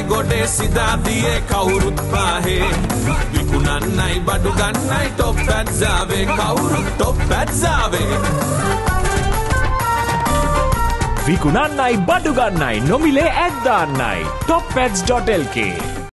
ගොඩේ සිදාදියේ කවුරුත් පාහේ විකුණන්නයි බඩු ගන්නයි টොප් ඇඩ්ස් ආවේ කවුරුත් টොප් ඇඩ්ස් ආවේ විකුණන්නයි බඩු ගන්නයි නොමිලේ ඇඩ් දාන්නයි topads.lk